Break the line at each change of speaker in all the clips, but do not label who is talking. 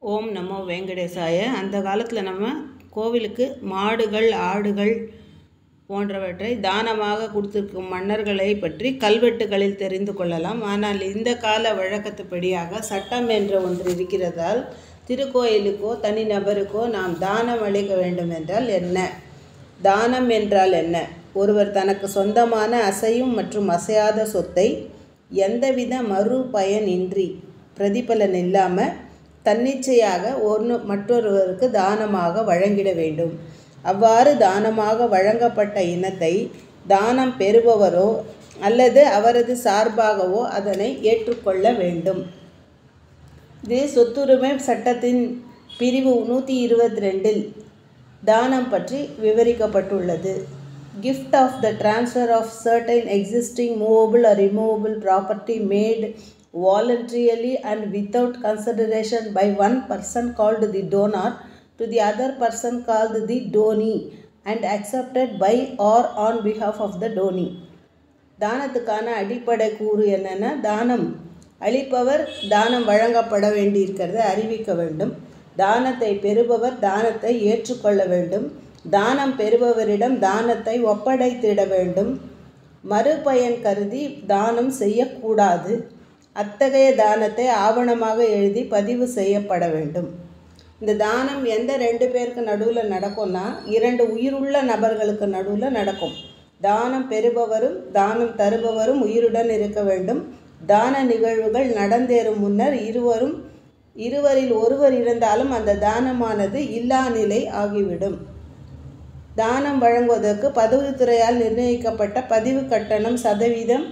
ஓம் நமோ வெங்கடேசாய. அந்த காலத்தில் நம்ம கோவிலுக்கு மாடுகள் ஆடுகள் போன்றவற்றை தானமாக கொடுத்துருக்கும் மன்னர்களை பற்றி கல்வெட்டுகளில் தெரிந்து கொள்ளலாம். ஆனால் இந்த கால வழக்கத்துப்படியாக சட்டம் என்ற ஒன்று இருக்கிறதால் திருக்கோயிலுக்கோ தனிநபருக்கோ நாம் தானம் அளிக்க வேண்டும் என்றால் என்ன, தானம் என்றால் என்ன? ஒருவர் தனக்கு சொந்தமான அசையும் மற்றும் அசையாத சொத்தை எந்தவித மறு பயனின்றி பிரதிபலன் இல்லாமல் தன்னிச்சையாக மற்றொருவருக்கு தானமாக வழங்கிட வேண்டும். அவ்வாறு தானமாக வழங்கப்பட்ட இனத்தை தானம் பெறுபவரோ அல்லது அவரது சார்பாகவோ அதனை ஏற்றுக்கொள்ள வேண்டும். இது சொத்துரிமை சட்டத்தின் பிரிவு 122 தானம் பற்றி விவரிக்கப்பட்டுள்ளது. Gift of the transfer of certain existing movable or immovable property made voluntarily and without consideration by one person called the donor to the other person called the donee and accepted by or on behalf of the donee. தானத்துக்கான அடிப்படை கூறு என்னென்னா, தானம் அளிப்பவர் தானம் வழங்கப்பட வேண்டியிருக்கிறத அறிவிக்க வேண்டும். தானத்தை பெறுபவர் தானத்தை ஏற்றுக்கொள்ள வேண்டும். தானம் பெறுபவரிடம் தானத்தை ஒப்படைத்திட வேண்டும். மறுபயன் கருதி தானம் செய்யக்கூடாது. அத்தகைய தானத்தை ஆவணமாக எழுதி பதிவு செய்யப்பட வேண்டும். இந்த தானம் எந்த 2 பேருக்கு நடுவில் நடக்கும்னா, 2 உயிருள்ள நபர்களுக்கு நடுவில் நடக்கும். தானம் பெறுபவரும் தானம் தருபவரும் உயிருடன் இருக்க வேண்டும். தான நிகழ்வுகள் நடந்தேறும் முன்னர் இருவரில் ஒருவர் இருந்தாலும் அந்த தானமானது இல்லா நிலை ஆகிவிடும். தானம் வழங்குவதற்கு பதிவுத்துறையால் நிர்ணயிக்கப்பட்ட பதிவு கட்டணம் சதவீதம்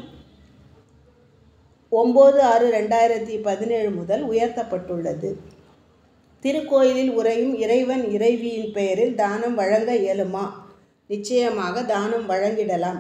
9/6/2017 முதல் உயர்த்தப்பட்டுள்ளது. திருக்கோயிலில் உறையும் இறைவன் இறைவியின் பெயரில் தானம் வழங்க இயலுமா? நிச்சயமாக தானம் வழங்கிடலாம்.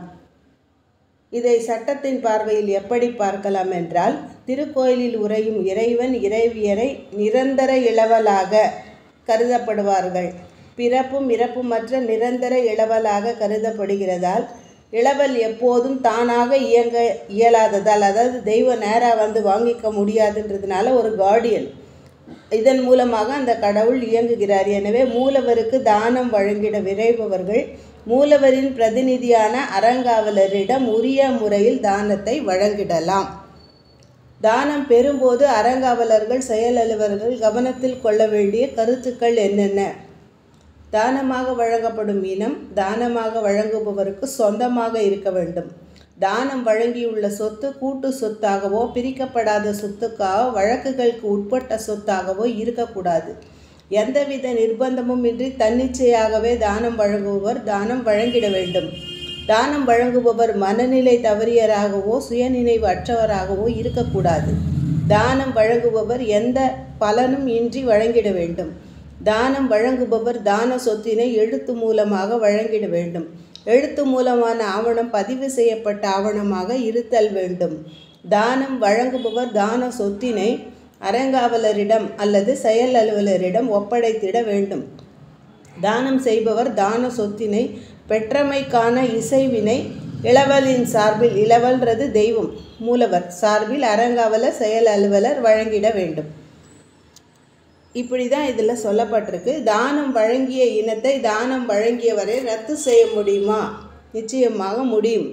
இதை சட்டத்தின் பார்வையில் எப்படி பார்க்கலாம் என்றால், திருக்கோயிலில் உறையும் இறைவன் இறைவியரை நிரந்தர இளவலாக கருதப்படுவார்கள். பிறப்பும் இறப்புமற்ற நிரந்தர இளவலாக கருதப்படுகிறதால் இளவல் எப்போதும் தானாக இயங்க இயலாததால், அதாவது தெய்வம் நேராக வந்து வாங்கிக்க முடியாதுன்றதுனால ஒரு கார்டியன், இதன் மூலமாக அந்த கடவுள் இயங்குகிறார். எனவே மூலவருக்கு தானம் வழங்கிட விரைபவர்கள் மூலவரின் பிரதிநிதியான அறங்காவலரிடம் உரிய முறையில் தானத்தை வழங்கிடலாம். தானம் பெறும்போது அறங்காவலர்கள் செயல் அலுவலர்கள் கவனத்தில் கொள்ள வேண்டிய கருத்துக்கள் என்னென்ன? தானமாக வழங்கப்படும் இனம் தானமாக வழங்குபவருக்கு சொந்தமாக இருக்க வேண்டும். தானம் வழங்கியுள்ள சொத்து கூட்டு சொத்தாகவோ பிரிக்கப்படாத சொத்துக்காக வழக்குகளுக்கு உட்பட்ட சொத்தாகவோ இருக்கக்கூடாது. எந்தவித நிர்பந்தமும் இன்றி தன்னிச்சையாகவே தானம் வழங்குபவர் தானம் வழங்கிட வேண்டும். தானம் வழங்குபவர் மனநிலை தவறியராகவோ சுயநினைவு அற்றவராகவோ இருக்கக்கூடாது. தானம் வழங்குபவர் எந்த பலனும் இன்றி வழங்கிட வேண்டும். தானம் வழங்குபவர் தான சொத்தினை எழுத்து மூலமாக வழங்கிட வேண்டும். எழுத்து மூலமான ஆவணம் பதிவு செய்யப்பட்ட ஆவணமாக இருத்தல் வேண்டும். தானம் வழங்குபவர் தான சொத்தினை அறங்காவலரிடம் அல்லது செயல் அலுவலரிடம் ஒப்படைத்திட வேண்டும். தானம் செய்பவர் தான சொத்தினை பெற்றமைக்கான இசைவினை இளவலின் சார்பில், இளவல்றது தெய்வம், மூலவர் சார்பில் அறங்காவலர் செயல் அலுவலர் வழங்கிட வேண்டும். இப்படி தான் இதில் சொல்லப்பட்டிருக்கு. தானம் வழங்கிய இனத்தை தானம் வழங்கியவரை ரத்து செய்ய முடியுமா? நிச்சயமாக முடியும்.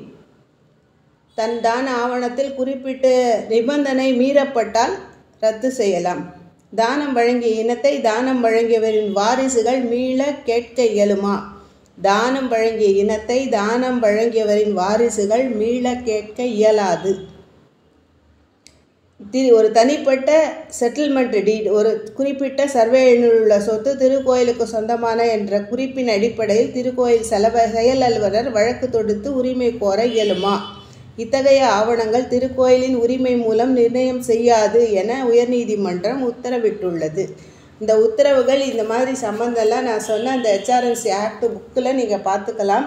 தன் தான ஆவணத்தில் குறிப்பிட்ட நிபந்தனை மீறப்பட்டால் ரத்து செய்யலாம். தானம் வழங்கிய இனத்தை தானம் வழங்கியவரின் வாரிசுகள் மீள கேட்க இயலுமா? தானம் வழங்கிய இனத்தை தானம் வழங்கியவரின் வாரிசுகள் மீள கேட்க இயலாது. ஒரு தனிப்பட்ட செட்டில்மெண்ட் டீட், ஒரு குறிப்பிட்ட சர்வே எண்ணில் உள்ள சொத்து திருக்கோயிலுக்கு சொந்தமான என்ற குறிப்பின் அடிப்படையில் திருக்கோயில் செயல் அலுவலர் வழக்கு தொடுத்து உரிமை கோர இயலுமா? இத்தகைய ஆவணங்கள் திருக்கோயிலின் உரிமை மூலம் நிர்ணயம் செய்யாது என உயர்நீதிமன்றம் உத்தரவிட்டுள்ளது. இந்த உத்தரவுகள் இந்த மாதிரி சம்பந்தம்லாம் நான் சொன்ன அந்த HRNC ஆக்ட் புக்கில் நீங்கள் பார்த்துக்கலாம்.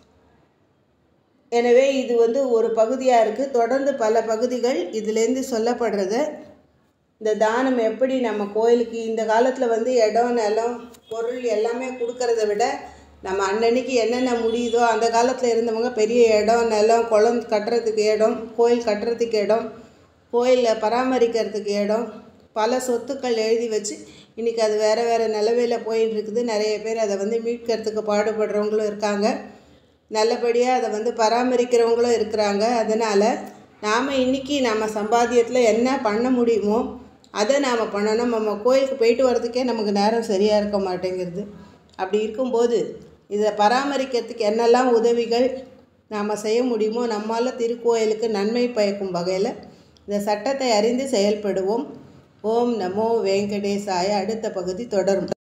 எனவே இது ஒரு பகுதியாக இருக்குது. தொடர்ந்து பல பகுதிகள் இதிலேருந்து சொல்லப்படுறது. இந்த தானம் எப்படி நம்ம கோயிலுக்கு இந்த காலத்தில் இடம் நிலம் பொருள் எல்லாமே கொடுக்கறத விட நம்ம அன்னன்னைக்கு என்னென்ன முடியுதோ, அந்த காலத்தில் இருந்தவங்க பெரிய இடம் நிலம், குளம் கட்டுறதுக்கு இடம், கோயில் கட்டுறதுக்கு இடம், கோயிலை பராமரிக்கிறதுக்கு இடம், பல சொத்துக்கள் எழுதி வச்சு இன்றைக்கி அது வேறு வேறு நிலமையில் போயின்னு இருக்குது. நிறைய பேர் அதை வந்து மீட்கிறதுக்கு பாடுபடுறவங்களும் இருக்காங்க, நல்லபடியாக அதை வந்து பராமரிக்கிறவங்களும் இருக்கிறாங்க. அதனால் நாம் இன்றைக்கி நம்ம சம்பாத்தியத்தில் என்ன பண்ண முடியுமோ அதை நாம் பண்ணணும். நம்ம கோயிலுக்கு போயிட்டு வர்றதுக்கே நமக்கு நேரம் சரியாக இருக்க மாட்டேங்கிறது. அப்படி இருக்கும்போது இதை பராமரிக்கிறதுக்கு என்னெல்லாம் உதவிகள் நாம் செய்ய முடியுமோ நம்மால் திருக்கோயிலுக்கு நன்மை பயக்கும் வகையில் இந்த சட்டத்தை அறிந்து செயல்படுவோம். ஓம் நமோ வெங்கடேசாய. அடுத்த பகுதி தொடரும்.